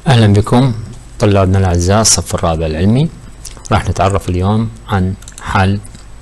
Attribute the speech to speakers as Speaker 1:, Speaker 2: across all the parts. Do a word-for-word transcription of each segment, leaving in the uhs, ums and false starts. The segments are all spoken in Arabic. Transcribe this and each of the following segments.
Speaker 1: أهلا بكم طلابنا الأعزاء الصف الرابع العلمي. راح نتعرف اليوم عن حل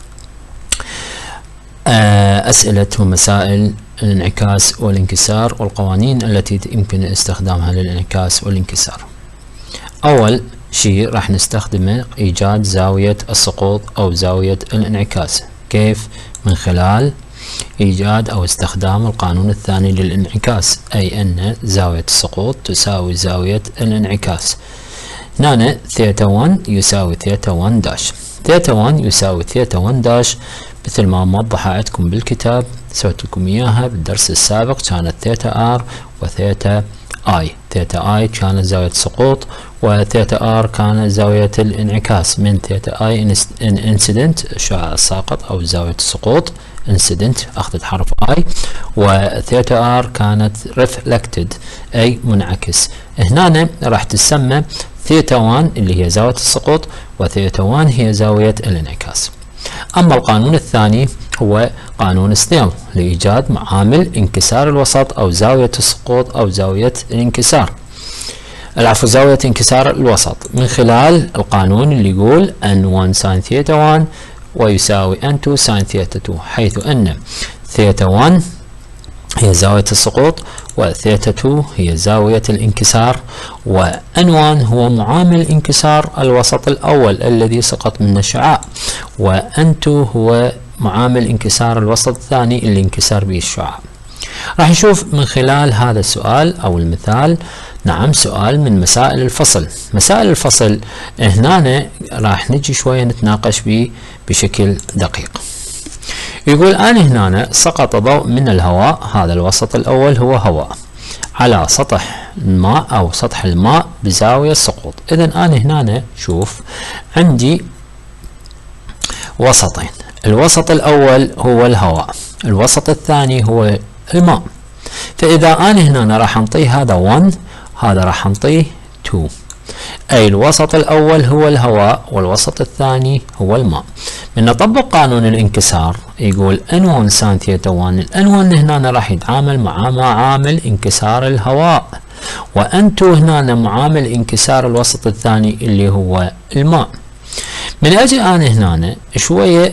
Speaker 1: أسئلة ومسائل الانعكاس والانكسار والقوانين التي يمكن استخدامها للانعكاس والانكسار. أول شيء راح نستخدمه إيجاد زاوية السقوط أو زاوية الانعكاس. كيف؟ من خلال إيجاد أو استخدام القانون الثاني للانعكاس، أي أن زاوية السقوط تساوي زاوية الانعكاس. هنا ثيتا واحد يساوي ثيتا واحد داش، ثيتا واحد يساوي ثيتا واحد داش مثل ما موضحة عندكم بالكتاب، سويت لكم إياها بالدرس السابق. كانت ثيتا ار وثيتا اي، ثيتا اي كانت زاوية السقوط وثيتا ار كانت زاوية الانعكاس. من ثيتا اي انسيدنت الشعاع الساقط أو زاوية السقوط انسيدنت أخذت حرف اي، وثيتا ار كانت ريفلكتد أي منعكس. هنا راح تسمى ثيتا واحد اللي هي زاوية السقوط وثيتا واحد هي زاوية الانعكاس. أما القانون الثاني هو قانون سنيل لإيجاد معامل انكسار الوسط أو زاوية السقوط أو زاوية الانكسار، العفو زاوية انكسار الوسط، من خلال القانون اللي يقول ان واحد ساين ثيتا واحد ويساوي ان اثنين ساين ثيتا اثنين، حيث ان ثيتا واحد هي زاوية السقوط وثيتا اثنين هي زاوية الانكسار، وان واحد هو معامل انكسار الوسط الأول الذي سقط منه الشعاع، وان اثنين هو معامل انكسار الوسط الثاني اللي انكسر به الشعاع. راح نشوف من خلال هذا السؤال أو المثال، نعم سؤال من مسائل الفصل. مسائل الفصل هنا راح نجي شوية نتناقش به بشكل دقيق. يقول أنا هنا سقط ضوء من الهواء، هذا الوسط الأول هو هواء، على سطح الماء أو سطح الماء بزاوية السقوط. إذا أنا هنا شوف عندي وسطين، الوسط الأول هو الهواء، الوسط الثاني هو الماء. فإذا أنا هنا راح أنطيه هذا واحد، هذا راح أنطيه اثنين، أي الوسط الأول هو الهواء والوسط الثاني هو الماء. من نطبق قانون الانكسار يقول ان واحد ساين ثيتا واحد، الان واحد هنا راح يتعامل مع معامل انكسار الهواء، وان اثنين هنا معامل انكسار الوسط الثاني اللي هو الماء. من أجي أنا هنا شوية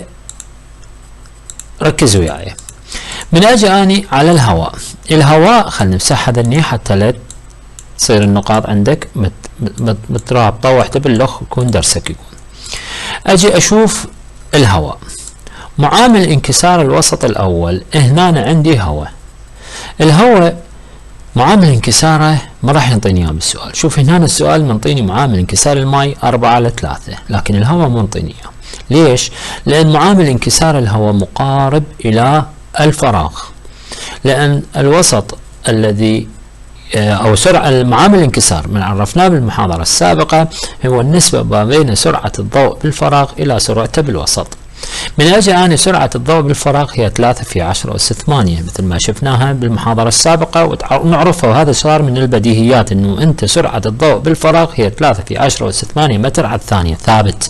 Speaker 1: ركزوا وياي، من أجي أني على الهواء، الهواء خلينا نمسح هذا الني حتى لا تصير النقاط عندك مت مت مترابطة واحدة باللخ يكون درسك يكون. أجي أشوف الهواء، معامل انكسار الوسط الأول هنا عندي هواء، الهواء معامل انكساره ما راح ينطيني اياه بالسؤال. شوف هنا السؤال منطيني معامل انكسار الماء أربعة على ثلاثة، لكن الهواء ما منطيني اياه. ليش؟ لأن معامل انكسار الهواء مقارب إلى الفراغ، لأن الوسط الذي أو سرعة معامل الانكسار من عرفناه بالمحاضرة السابقة هو النسبة ما بين سرعة الضوء بالفراغ إلى سرعته بالوسط. من أجل أن سرعة الضوء بالفراغ هي ثلاثة في عشرة أس ثمانية مثل ما شفناها بالمحاضرة السابقة ونعرفها، وهذا صار من البديهيات أنه أنت سرعة الضوء بالفراغ هي ثلاثة في عشرة أس ثمانية متر على الثانية ثابت.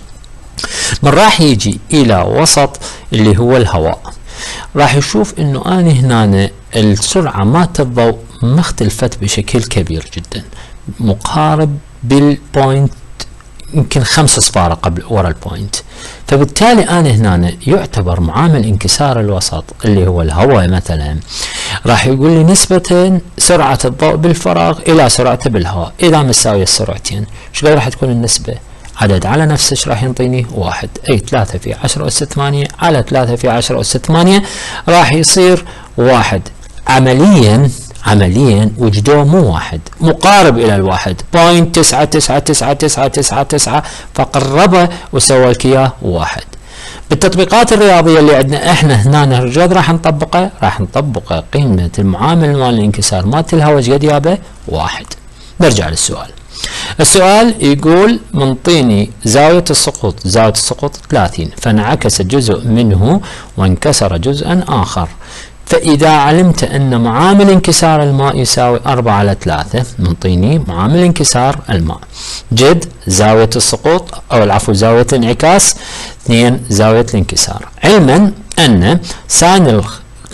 Speaker 1: من راح يجي إلى وسط اللي هو الهواء، راح يشوف أنه أنا هنا السرعة مالت الضوء ما اختلفت بشكل كبير جدا، مقارب بالبوينت يمكن خمس صفارة قبل ورا البوينت. فبالتالي أنا هنا يعتبر معامل انكسار الوسط اللي هو الهواء مثلا راح يقول لي نسبة سرعة الضوء بالفراغ إلى سرعته بالهواء إذا مساوية السرعتين. ايش قد راح تكون النسبة؟ عدد على نفسه ايش راح ينطيني؟ واحد، أي ثلاثة في عشرة أس ثمانية على ثلاثة في عشرة أس ثمانية راح يصير واحد. عمليا عمليا وجدوه مو واحد، مقارب الى الواحد، بوينت تسعة تسعة تسعة تسعة تسعة تسعة، فقربه وسوى لك اياه واحد. بالتطبيقات الرياضيه اللي عندنا احنا هنا الرجال راح نطبقه، راح نطبقه قيمه المعامل مال الانكسار مالت الهواء ايش قد يابه؟ واحد. نرجع للسؤال. السؤال يقول منطيني زاويه السقوط، زاويه السقوط ثلاثين، فانعكس جزء منه وانكسر جزءا اخر. فإذا علمت أن معامل انكسار الماء يساوي أربعة على ثلاثة، منطيني معامل انكسار الماء، جد زاوية السقوط أو العفو زاوية الانعكاس، اثنين زاوية الانكسار، علما أن ساين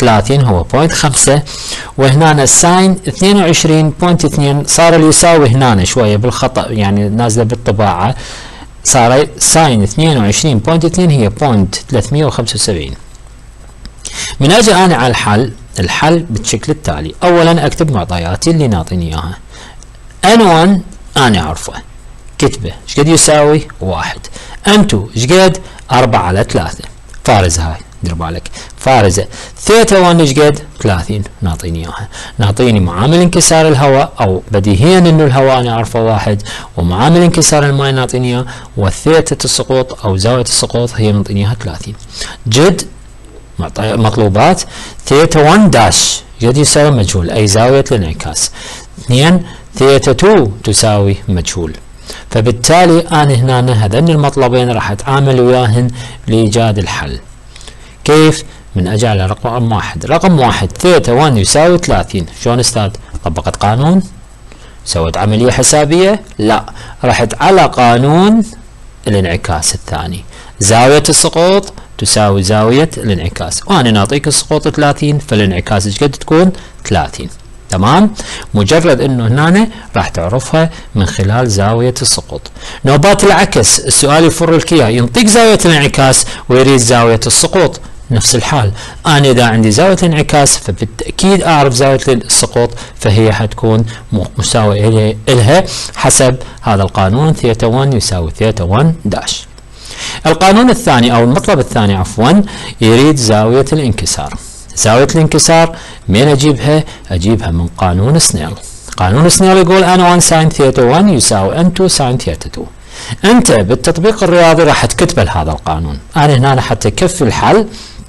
Speaker 1: ثلاثين هو بوينت خمسة، وهنا الساين اثنين وعشرين بوينت اثنين صار اللي يساوي هنا شويه بالخطا يعني نازله بالطباعه، صار ساين اثنين وعشرين بوينت اثنين هي بوينت ثلاثمئة وخمسة وسبعين. من اجي انا على الحل، الحل بالشكل التالي، اولا اكتب معطياتي اللي ناطيني اياها. ان واحد انا اعرفه كتبه ايش قد يساوي؟ واحد. ان اثنين ايش قد؟ أربعة على ثلاثة، فارزه هاي دير بالك فارزه. ثيتا واحد ايش قد؟ ثلاثين ناطيني اياها، ناطيني معامل انكسار الهواء، او بديهيا انه الهواء انا اعرفه واحد، ومعامل انكسار الماء ناطيني اياه، والثيتا السقوط او زاويه السقوط هي منطيني اياها ثلاثين. جد مطلوبات ثيتا واحد داش قد يساوي مجهول اي زاويه الانعكاس. اثنين ثيتا اثنين تساوي مجهول. فبالتالي انا هنا هذين المطلبين راح اتعامل وياهن لايجاد الحل. كيف؟ من اجي على رقم واحد، رقم واحد ثيتا واحد يساوي ثلاثين، شلون استاذ؟ طبقت قانون؟ سويت عمليه حسابيه؟ لا، رحت على قانون الانعكاس الثاني، زاويه السقوط تساوي زاويه الانعكاس، وانا نعطيك السقوط ثلاثين فالانعكاس ايش قد تكون؟ ثلاثين. تمام؟ مجرد انه هنا راح تعرفها من خلال زاويه السقوط. نوبات العكس السؤال يفر لك اياه، ينطيك زاويه الانعكاس ويريد زاويه السقوط، نفس الحال انا اذا عندي زاويه انعكاس فبالتاكيد اعرف زاويه السقوط، فهي حتكون مساويه لها حسب هذا القانون ثيتا واحد يساوي ثيتا واحد داش. القانون الثاني او المطلب الثاني عفوا يريد زاويه الانكسار. زاويه الانكسار من اجيبها؟ اجيبها من قانون سنيل. قانون سنيل يقول ان واحد ساين ثيتا واحد يساوي ان اثنين ساين ثيتا اثنين. انت بالتطبيق الرياضي راح تكتبه هذا القانون. انا هنا حتى كفي الحل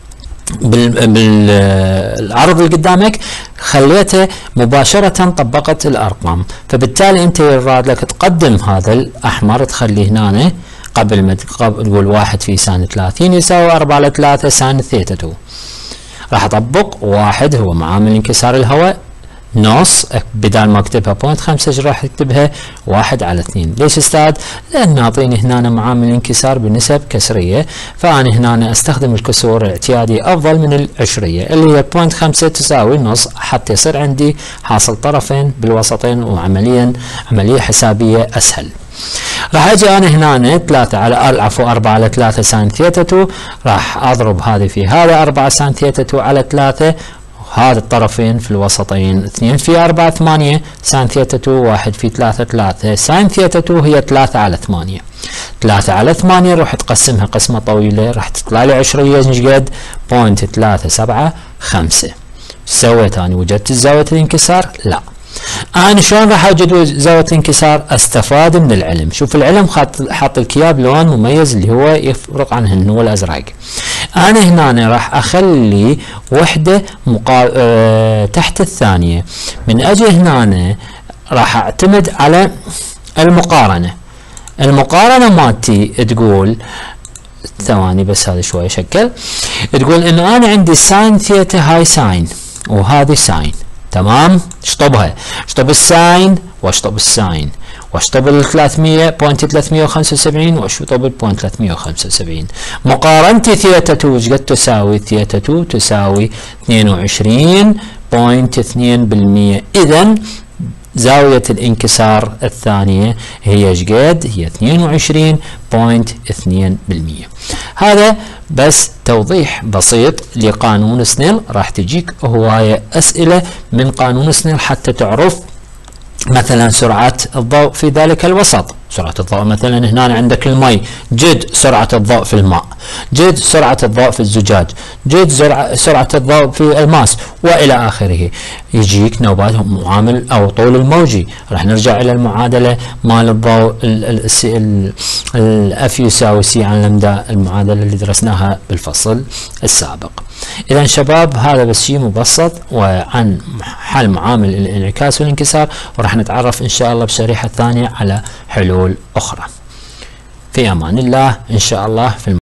Speaker 1: بالعرض اللي قدامك خليته مباشرة طبقت الارقام، فبالتالي انت يراد لك تقدم هذا الاحمر تخليه هنا قبل ما تقول واحد في ساين ثلاثين يساوي أربعة على ثلاثة ساين ثيتا اثنين. راح اطبق واحد هو معامل انكسار الهواء نص، بدال ما اكتبها بوينت خمسة ايش راح اكتبها؟ واحد على اثنين. ليش استاذ؟ لان ناطيني هنا معامل انكسار بنسب كسريه، فانا هنا استخدم الكسور الاعتيادي افضل من العشريه اللي هي بوينت خمسة تساوي نص، حتى يصير عندي حاصل طرفين بالوسطين وعمليا عمليه حسابيه اسهل. راح اجي انا هنا ثلاثة على عفوا أربعة على ثلاثة ساين ثيتا اثنين، راح اضرب هذه في هذا أربعة ساين ثيتا اثنين على ثلاثة، هذا الطرفين في الوسطين اثنين في أربعة ثمانية ساين ثيتا اثنين، واحد في ثلاثة ثلاثة ساين ثيتا اثنين هي ثلاثة على ثمانية. ثلاثة على ثمانية راح تقسمها قسمة طويلة راح تطلع لي عشرية ايش قد؟ بوينت ثلاثة سبعة خمسة. سويت انا؟ وجدت زاوية الانكسار؟ لا. انا شلون راح اوجد زاويه الانكسار؟ استفاد من العلم. شوف العلم حاط لك اياه بلون مميز اللي هو يفرق عنهن هو الازرق. انا هنا راح اخلي وحده مقا... أه... تحت الثانيه. من اجي هنا راح اعتمد على المقارنه. المقارنه مالتي تقول ثواني بس هذا شوي شكل، تقول انه انا عندي ساين ثيتا هاي ساين وهذه ساين، تمام؟ اشطبها، اشطب الساين واشطب الساين واشطب ال ثلاثمئة بوينت ثلاثمئة وخمسة وسبعين واشطب البوينت ثلاثمئة وخمسة وسبعين. مقارنتي ثيتا اثنين ايش قد تساوي؟ ثيتا اثنين تساوي اثنين وعشرين بوينت اثنين بالمئة. اذا زاوية الانكسار الثانية هي ايش قد؟ هي اثنين وعشرين بوينت اثنين بالمئة. هذا بس توضيح بسيط لقانون سنيل. راح تجيك هواية أسئلة من قانون سنيل حتى تعرف مثلا سرعة الضوء في ذلك الوسط. سرعة الضوء مثلا هنا عندك المي، جد سرعة الضوء في الماء، جد سرعة الضوء في الزجاج، جد سرعة الضوء في الماس والى اخره. يجيك نوبات معامل او طول الموجي، راح نرجع الى المعادلة مال الضوء الاف يساوي سي عن لمدا، المعادلة اللي درسناها بالفصل السابق. اذا شباب هذا بس شيء مبسط وعن حل معامل الانعكاس والانكسار، وراح نتعرف ان شاء الله بالشريحة الثانية على حلول أخرى. في أمان الله إن شاء الله في